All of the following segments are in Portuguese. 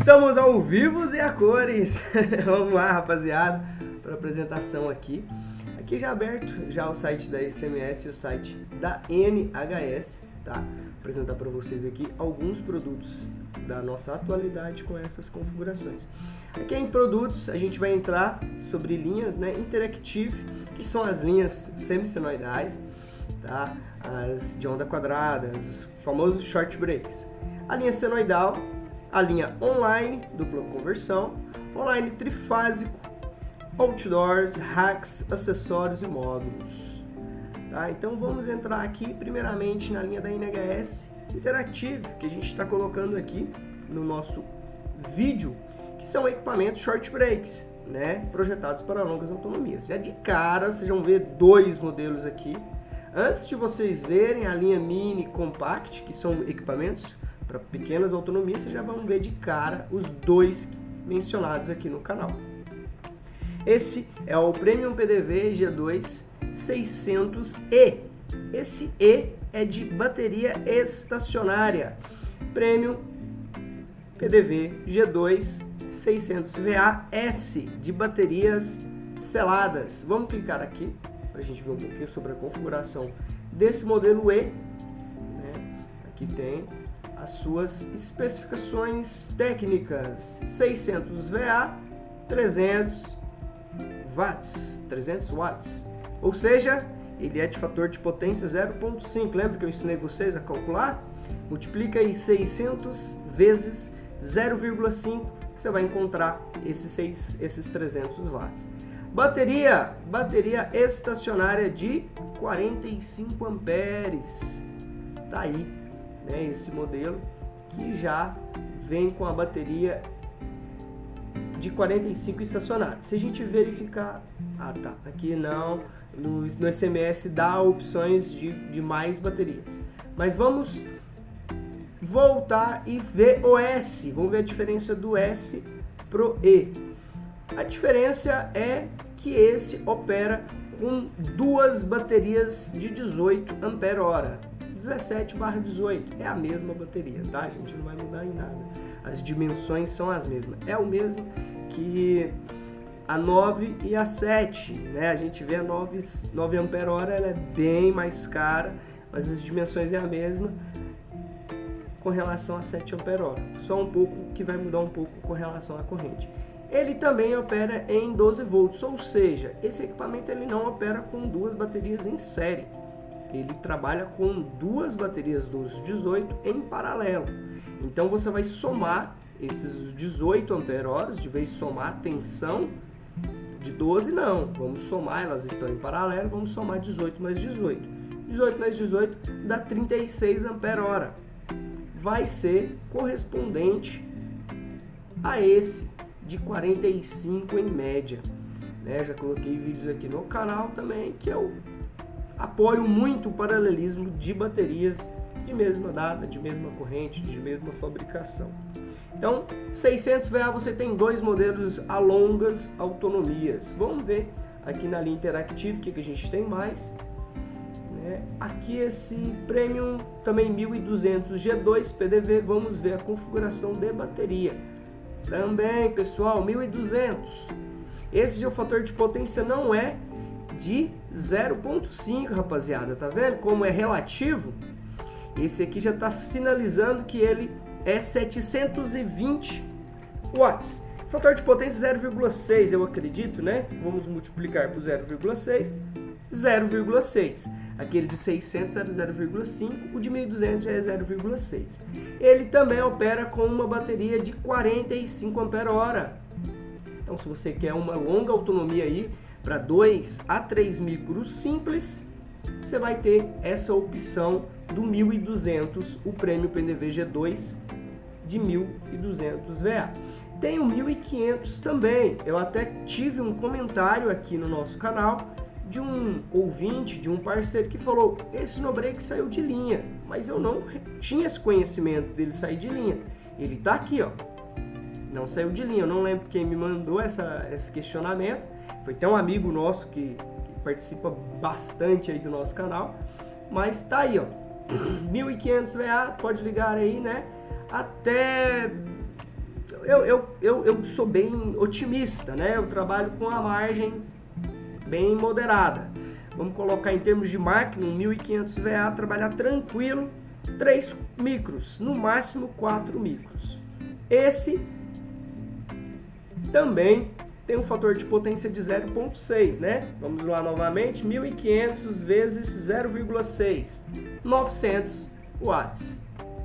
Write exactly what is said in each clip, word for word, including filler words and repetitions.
Estamos ao vivo e a cores. Vamos lá, rapaziada, para apresentação aqui. Aqui já aberto já o site da S M S e o site da N H S, tá? Vou apresentar para vocês aqui alguns produtos da nossa atualidade com essas configurações. Aqui em produtos a gente vai entrar sobre linhas, né, Interactive, que são as linhas semissenoidais, tá? As de onda quadrada, os famosos short breaks. A linha senoidal, a linha online, dupla conversão, online trifásico, outdoors, hacks, acessórios e módulos. Tá? Então vamos entrar aqui primeiramente na linha da N H S Interactive, que a gente está colocando aqui no nosso vídeo, que são equipamentos short breaks, né, projetados para longas autonomias. Já de cara vocês vão ver dois modelos aqui. Antes de vocês verem a linha Mini Compact, que são equipamentos para pequenas autonomias, vocês já vão ver de cara os dois mencionados aqui no canal. Esse é o Premium P D V G dois seiscentos E. Esse E é de bateria estacionária. Premium P D V G dois seiscentos V A S, de baterias seladas. Vamos clicar aqui para a gente ver um pouquinho sobre a configuração desse modelo E. Né? Aqui tem as suas especificações técnicas: seiscentos V A, trezentos watts, trezentos watts, ou seja, ele é de fator de potência zero ponto cinco. Lembra que eu ensinei vocês a calcular? Multiplica aí seiscentos vezes zero vírgula cinco, que você vai encontrar esses, seis, esses trezentos watts. Bateria, bateria estacionária de quarenta e cinco amperes. Tá aí, né, esse modelo que já vem com a bateria de quarenta e cinco estacionária. Se a gente verificar, ah tá, aqui não, no, no S M S dá opções de, de mais baterias. Mas vamos voltar e ver o S. Vamos ver a diferença do S pro E. A diferença é que esse opera com duas baterias de dezoito ampere-hora. dezessete barra dezoito, é a mesma bateria, tá, gente? Não vai mudar em nada. As dimensões são as mesmas. É o mesmo que a nove e a sete, né? A gente vê a nove, nove ampere-hora, ela é bem mais cara, mas as dimensões é a mesma com relação a sete ampere-hora. Só um pouco que vai mudar um pouco com relação à corrente. Ele também opera em doze volts, ou seja, esse equipamento ele não opera com duas baterias em série. Ele trabalha com duas baterias dos dezoito em paralelo. Então você vai somar esses dezoito ampere-horas, de vez de somar a tensão de doze, não. Vamos somar, elas estão em paralelo, vamos somar dezoito mais dezoito. dezoito mais dezoito dá trinta e seis ampere-hora. Vai ser correspondente a esse de quarenta e cinco em média. Né? Já coloquei vídeos aqui no canal também que eu apoio muito o paralelismo de baterias de mesma data, de mesma corrente, de mesma fabricação. Então, seiscentos V A você tem dois modelos a longas autonomias. Vamos ver aqui na linha Interactive o que, que a gente tem mais. Né? Aqui esse Premium também mil e duzentos G dois P D V, vamos ver a configuração de bateria. Também, pessoal, mil e duzentos. Esse de fator de potência não é de zero ponto cinco, rapaziada, tá vendo como é relativo? Esse aqui já está sinalizando que ele é setecentos e vinte watts. Fator de potência zero vírgula seis, eu acredito, né? Vamos multiplicar por zero vírgula seis, zero vírgula seis. Aquele de seiscentos era zero vírgula cinco, o de mil e duzentos já é zero vírgula seis. Ele também opera com uma bateria de quarenta e cinco ampere-hora. Então, se você quer uma longa autonomia aí, para dois a três micros simples, você vai ter essa opção do mil e duzentos, o Premium P D V G dois de mil e duzentos V A. Tem o mil e quinhentos também. Eu até tive um comentário aqui no nosso canal de um ouvinte, de um parceiro que falou: esse no-break saiu de linha, mas eu não tinha esse conhecimento dele sair de linha. Ele tá aqui, ó, não saiu de linha. Eu não lembro quem me mandou essa, esse questionamento. Foi até um amigo nosso que, que participa bastante aí do nosso canal, mas tá aí, ó, mil e quinhentos V A, pode ligar aí, né, até eu, eu, eu, eu sou bem otimista, né? Eu trabalho com a margem bem moderada. Vamos colocar em termos de máquina, um mil e quinhentos V A, trabalhar tranquilo, três micros, no máximo quatro micros. Esse também tem um fator de potência de zero vírgula seis, né? Vamos lá novamente, mil e quinhentos vezes zero vírgula seis, novecentos watts.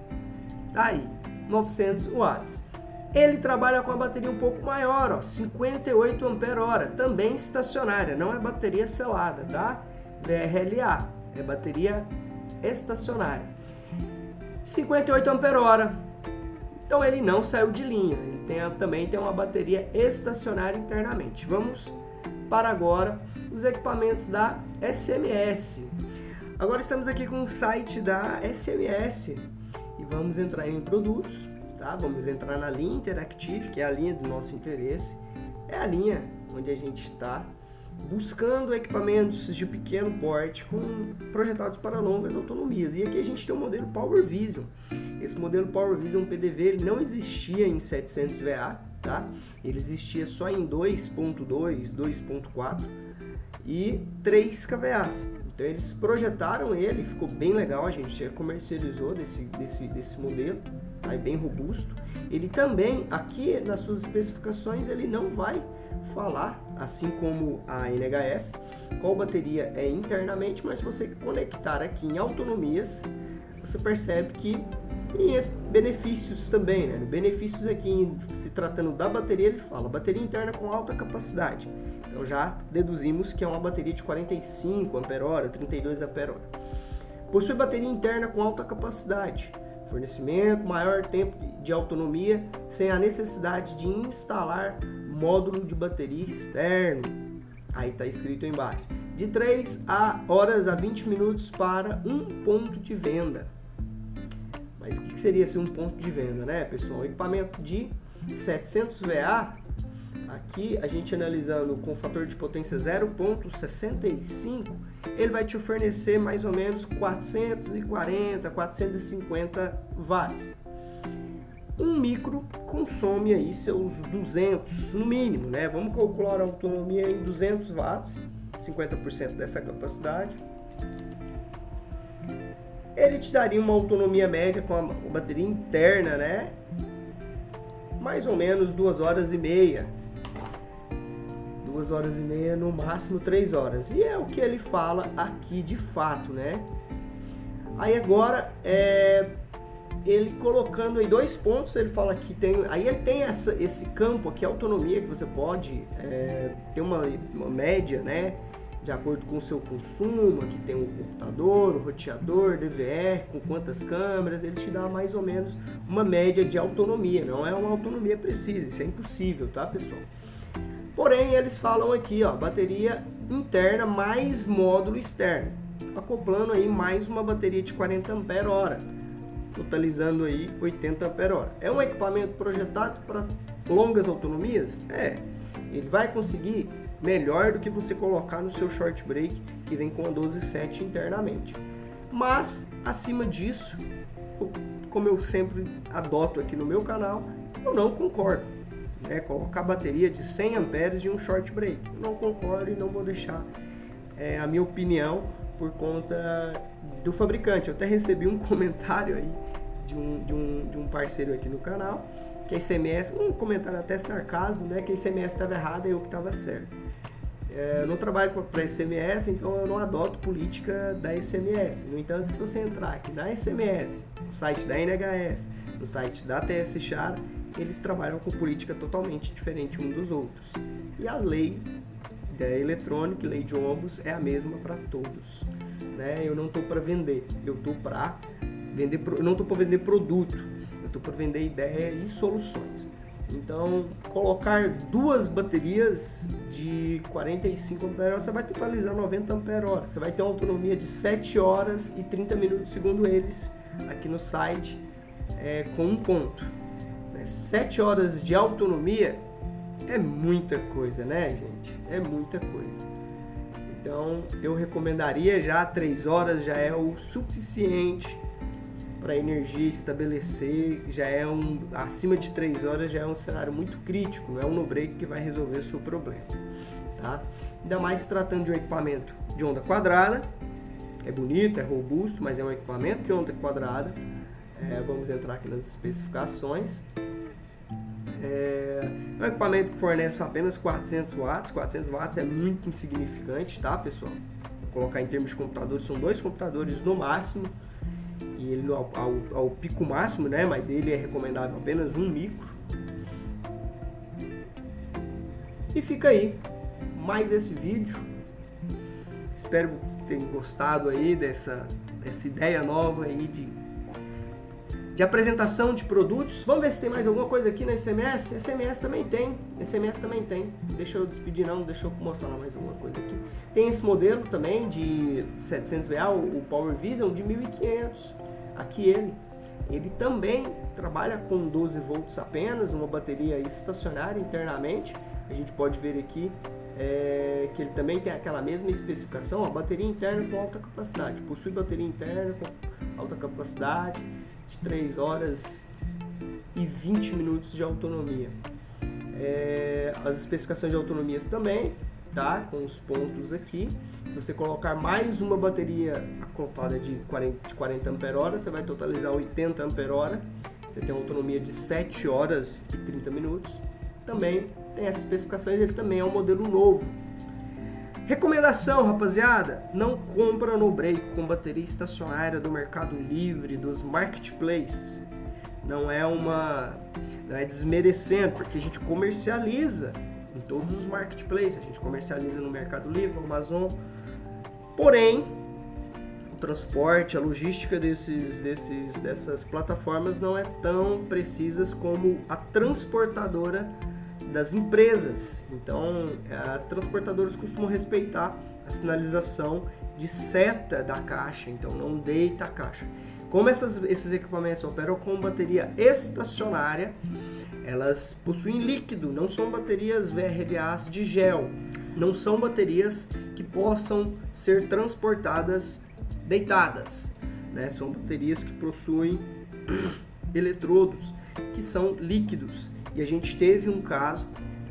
Tá aí, novecentos watts. Ele trabalha com a bateria um pouco maior, ó, cinquenta e oito ampere-hora, também estacionária, não é bateria selada, tá? V R L A, é bateria estacionária. cinquenta e oito ampere-hora, então ele não saiu de linha, ele tem, também tem uma bateria estacionária internamente. Vamos para agora os equipamentos da S M S. Agora estamos aqui com o site da S M S e vamos entrar em produtos. Tá? Vamos entrar na linha Interactive, que é a linha do nosso interesse. É a linha onde a gente está buscando equipamentos de pequeno porte com projetados para longas autonomias. E aqui a gente tem o modelo Power Vision. Esse modelo Power Vision P D V ele não existia em setecentos V A, tá? Ele existia só em dois ponto dois, dois ponto quatro e três K V As. Então eles projetaram ele, ficou bem legal, a gente já comercializou desse, desse, desse modelo, tá? É bem robusto. Ele também, aqui nas suas especificações, ele não vai falar, assim como a N H S, qual bateria é internamente, mas se você conectar aqui em autonomias, você percebe que tem benefícios também, né? Benefícios aqui, se tratando da bateria, ele fala bateria interna com alta capacidade. Então já deduzimos que é uma bateria de quarenta e cinco ampere-hora, trinta e dois ampere-hora. Possui bateria interna com alta capacidade, fornecimento, maior tempo de autonomia, sem a necessidade de instalar módulo de bateria externo. Aí está escrito embaixo. De três horas a vinte minutos para um ponto de venda. Mas o que seria esse um ponto de venda, né, pessoal? Um equipamento de setecentos V A, aqui a gente analisando com fator de potência zero vírgula sessenta e cinco, ele vai te fornecer mais ou menos quatrocentos e quarenta, quatrocentos e cinquenta watts. Um micro consome aí seus duzentos no mínimo, né? Vamos calcular a autonomia em duzentos watts, cinquenta por cento dessa capacidade. Ele te daria uma autonomia média com a bateria interna, né? Mais ou menos duas horas e meia. Duas horas e meia, no máximo três horas. E é o que ele fala aqui de fato, né? Aí agora, é, ele colocando em dois pontos, ele fala que tem... Aí ele tem essa, esse campo aqui, autonomia, que você pode é, ter uma, uma média, né? De acordo com o seu consumo, aqui tem o computador, o roteador, D V R, com quantas câmeras, ele te dá mais ou menos uma média de autonomia. Não é uma autonomia precisa, isso é impossível, tá, pessoal? Porém, eles falam aqui, ó, bateria interna mais módulo externo, acoplando aí mais uma bateria de quarenta ampere-hora, totalizando aí oitenta ampere-hora. É um equipamento projetado para longas autonomias? É. Ele vai conseguir melhor do que você colocar no seu short break, que vem com a doze sete internamente. Mas, acima disso, como eu sempre adoto aqui no meu canal, eu não concordo. Né? Colocar bateria de cem amperes de um short break. Eu não concordo e não vou deixar é, a minha opinião por conta do fabricante. Eu até recebi um comentário aí de um, de um, de um parceiro aqui no canal, que a S M S, um comentário até sarcasmo, né? Que a S M S estava errada e eu que estava certo. É, eu não trabalho para a S M S, então eu não adoto política da S M S. No entanto, se você entrar aqui na S M S, no site da N H S, no site da T S Chara, eles trabalham com política totalmente diferente um dos outros. E a lei da eletrônica, lei de Ohms, é a mesma para todos. Né? Eu não estou para vender, eu estou para vender, eu não estou para vender produto, eu estou para vender ideia e soluções. Então, colocar duas baterias de quarenta e cinco ampere-hora, você vai totalizar noventa ampere-hora. Você vai ter uma autonomia de sete horas e trinta minutos, segundo eles, aqui no site, é, com um ponto. Né? sete horas de autonomia é muita coisa, né, gente? É muita coisa. Então, eu recomendaria já três horas, já é o suficiente para a energia estabelecer, já é um, acima de três horas já é um cenário muito crítico, não é um no-break que vai resolver o seu problema, tá? Ainda mais se tratando de um equipamento de onda quadrada, é bonito, é robusto, mas é um equipamento de onda quadrada. É, vamos entrar aqui nas especificações. É, é um equipamento que fornece apenas quatrocentos watts, quatrocentos watts é muito insignificante, tá, pessoal? Vou colocar em termos de computadores, são dois computadores no máximo, e ele ao, ao, ao pico máximo, né, mas ele é recomendável apenas um micro. E fica aí mais esse vídeo, espero que tenham gostado aí dessa, dessa ideia nova aí de de apresentação de produtos. Vamos ver se tem mais alguma coisa aqui na S M S. S M S também tem, S M S também tem. Deixa eu despedir não, deixa eu mostrar mais alguma coisa aqui. Tem esse modelo também de setecentos V A, o Power Vision de mil e quinhentos. Aqui ele, ele também trabalha com doze volts apenas, uma bateria estacionária internamente. A gente pode ver aqui é, que ele também tem aquela mesma especificação, a bateria interna com alta capacidade. Possui bateria interna com alta capacidade, de três horas e vinte minutos de autonomia. É, as especificações de autonomias também, tá? Com os pontos aqui. Se você colocar mais uma bateria acoplada de quarenta ampere-hora, você vai totalizar oitenta ampere-hora. Você tem uma autonomia de sete horas e trinta minutos. Também tem essas especificações, ele também é um modelo novo. Recomendação, rapaziada, não compra no break com bateria estacionária do Mercado Livre, dos marketplaces. Não é uma, não é desmerecendo, porque a gente comercializa em todos os marketplaces, a gente comercializa no Mercado Livre, no Amazon. Porém, o transporte, a logística desses, desses, dessas plataformas não é tão precisas como a transportadora das empresas. Então, as transportadoras costumam respeitar a sinalização de seta da caixa, então não deita a caixa. Como essas, esses equipamentos operam com bateria estacionária, elas possuem líquido, não são baterias V R L As de gel, não são baterias que possam ser transportadas deitadas, né? São baterias que possuem eletrodos, que são líquidos. E a gente teve um caso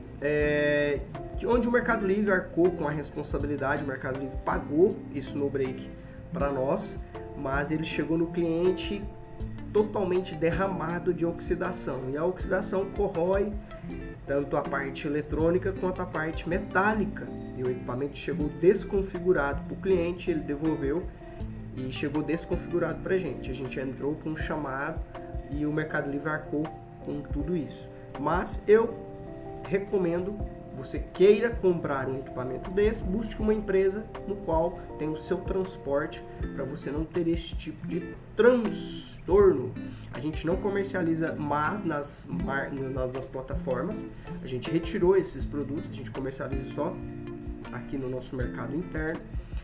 é, onde o Mercado Livre arcou com a responsabilidade, o Mercado Livre pagou isso no break para nós, mas ele chegou no cliente totalmente derramado de oxidação. E a oxidação corrói tanto a parte eletrônica quanto a parte metálica. E o equipamento chegou desconfigurado para o cliente, ele devolveu e chegou desconfigurado para a gente. A gente entrou com um chamado e o Mercado Livre arcou com tudo isso. Mas eu recomendo, você queira comprar um equipamento desse, busque uma empresa no qual tem o seu transporte para você não ter esse tipo de transtorno. A gente não comercializa mais nas, nas, nas plataformas, a gente retirou esses produtos, a gente comercializa só aqui no nosso mercado interno.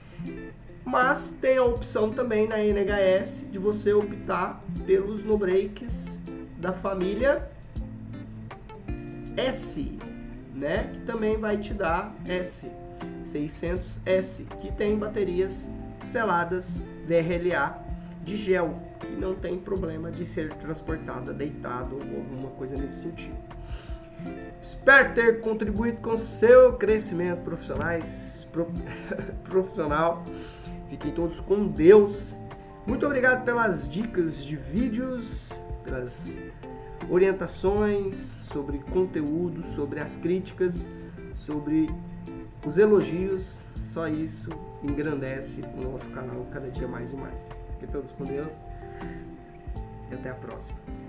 Mas tem a opção também na N H S de você optar pelos no-breaks da família S, né? Que também vai te dar S, seiscentos S, que tem baterias seladas V R L A de gel, que não tem problema de ser transportada deitado ou alguma coisa nesse sentido. Espero ter contribuído com o seu crescimento profissionais, pro, profissional. Fiquem todos com Deus. Muito obrigado pelas dicas de vídeos, pelas orientações sobre conteúdo, sobre as críticas, sobre os elogios. Só isso engrandece o nosso canal cada dia mais e mais. Fiquem todos com Deus e até a próxima.